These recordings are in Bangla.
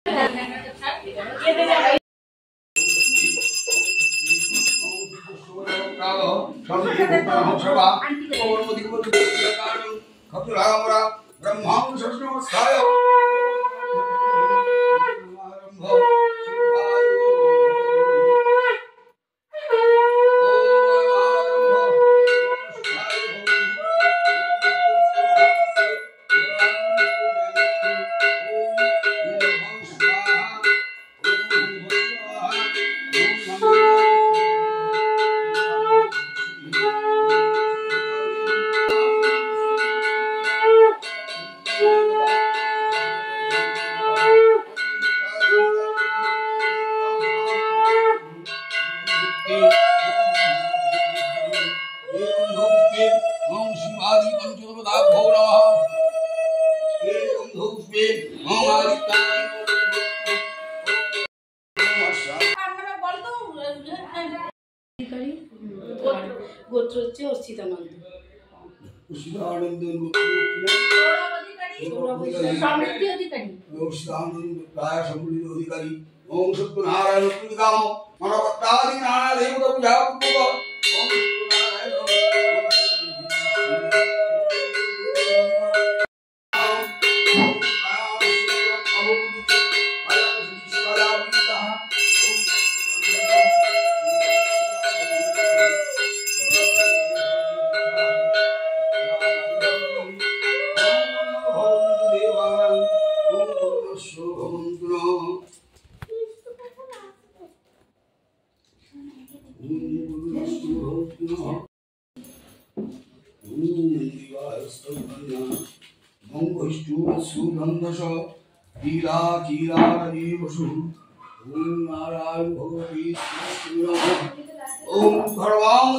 गोत्र হচ্ছে অচ্যুতানন্দ। অচ্যুতানন্দ সমৃদ্ধি অধিকারী। অচ্যুতানন্দ প্রায় সমৃদ্ধি অধিকারী। ওম সত্যনারায়ণ প্রতিকাম মানবত্তাদি নারায়ণ দেবতা পূজা পূর্বক ওম नारायण भगवती ओम भगवान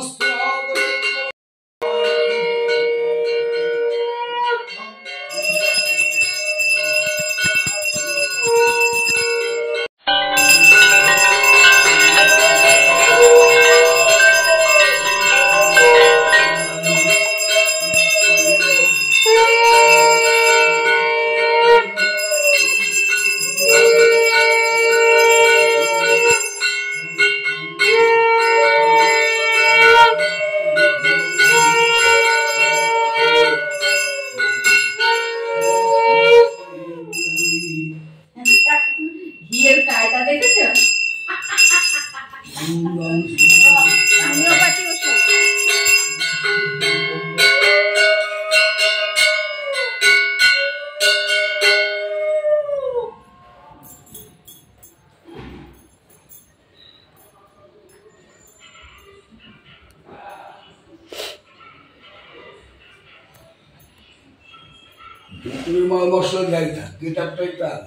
মশলা যাই না গেটারটাই তার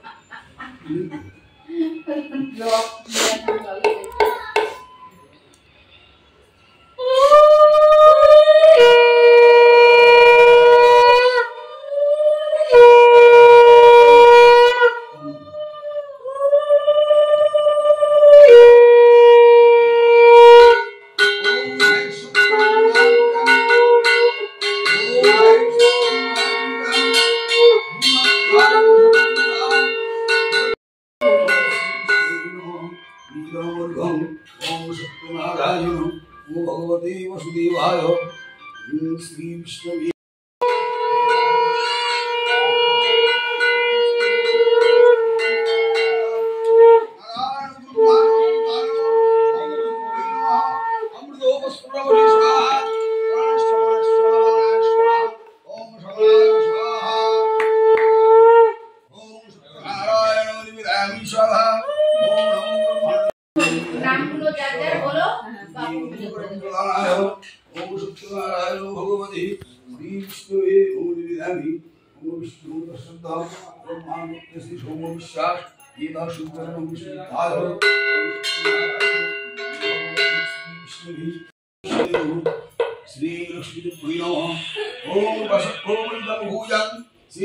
भगवते वसुदेवाय श्री विष्णु श्री लक्ष्मी ओम भूजन श्री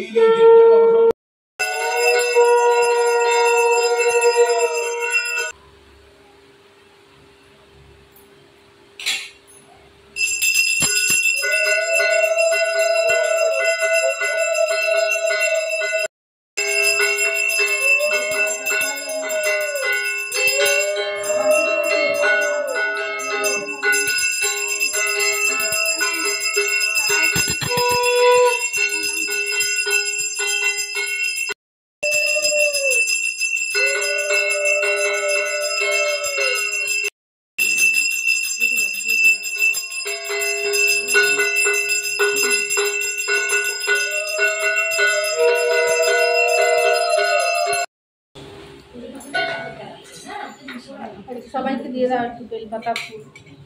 সবাইকে দিয়ে দাও একটু বেলপাতা ফুল।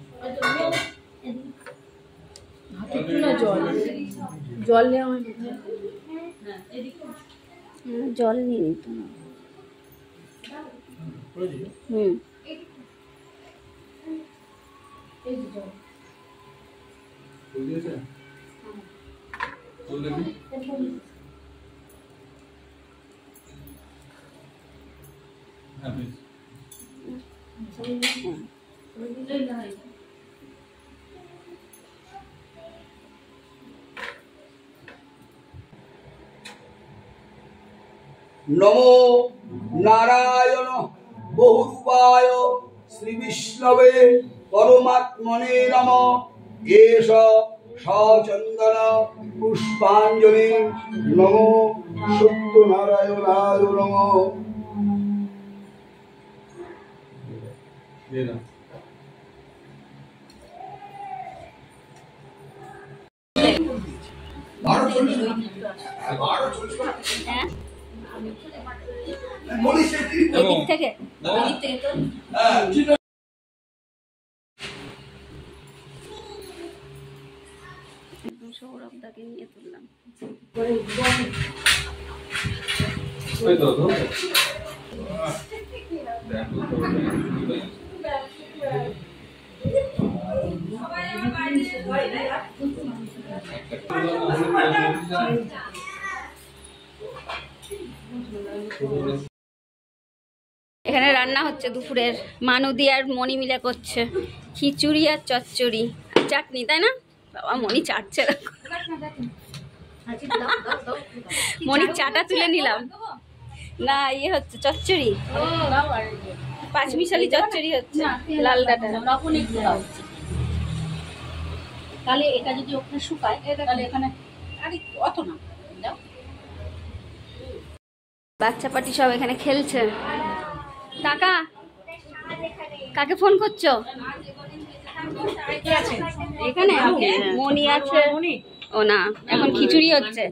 হাতে একটু না জল জল নেওয়া হয় জল নিয়ে নিত না। হুম নমো নারায়ণ বহুরূপায় শ্রী বিষ্ণবে পরমাত্মনে নমঃ। এষ সচন্দন পুষ্পাঞ্জলি নমো সত্যনারায়ণায় নমঃ। এদিক থেকে সৌরভদাকে নিয়ে তুললাম। এখানে রান্না হচ্ছে দুপুরের, মানদী আর মণি মিলে করছে খিচুড়ি আর চচ্চড়ি আর চাটনি, তাই না? বাবা মণি চাটছে, মণির চাটা তুলে নিলাম। না ইয়ে হচ্ছে চচ্চড়ি, পাঁচমিশালি চচ্চড়ি হচ্ছে, লাল ডাটা। তাহলে এটা যদি ওখানে শুকায় তাহলে এখানে আরে অত না দাও। বাচ্চা পাটি সব এখানে খেলছে। কাকা, কাকে ফোন করছো? এখানে মণি আছে। ও না, এখন খিচুড়ি হচ্ছে।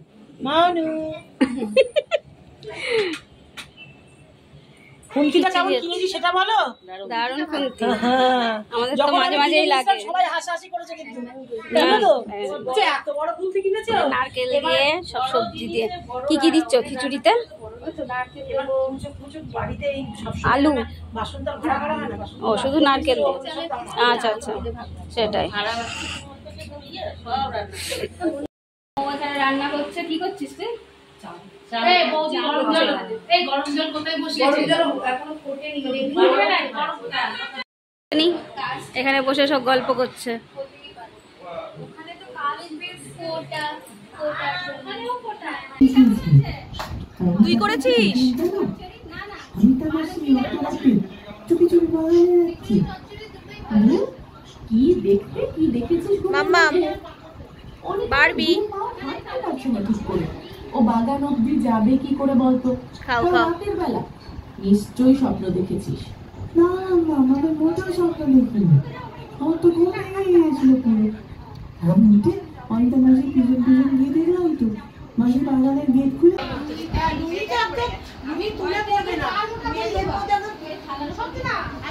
খুন্তিটা কেমন কিনেছি সেটা বলো। দারুণ খুন্তি, আমাদের তো মাঝে মাঝেই লাগে। সবাই হাসাহাসি করেছে কিন্তু জানো তো যে এত বড় খুন্তি কিনেছো। নারকেল দিয়ে সব সবজি দিয়ে। কি কি দিচ্ছ খিচুড়িতে? বাড়িতে এই আলু, বাসন তো ভাড়া করা হয় না। ও শুধু নারকেল দিয়ে। আচ্ছা আচ্ছা, সেটাই। ও এখানে রান্না করছে। কি করছিস তুই? এই বৌদি গরম জল, এই গরম জল কোথায় বসিয়েছে? এখনো ফোটেনি। এখানে বসে সব গল্প করছে। তুই করেছিস? মাম্মা বারবি ও বাগান অব্দি যাবে কি করে বলতো? খাও খাও। রাতের বেলা নিশ্চয়ই স্বপ্ন দেখেছিস। না না, আমাদের মোটেও স্বপ্ন দেখিনি। আমার তো ঘুম ভেঙে গিয়েছিল পুরো। আমি উঠে অনেকটা মাঝে পিছন পিছন গিয়ে দেখলাম তো মাঝে বাগানের গেট খুলে। তুমি তুলে পড়বে না।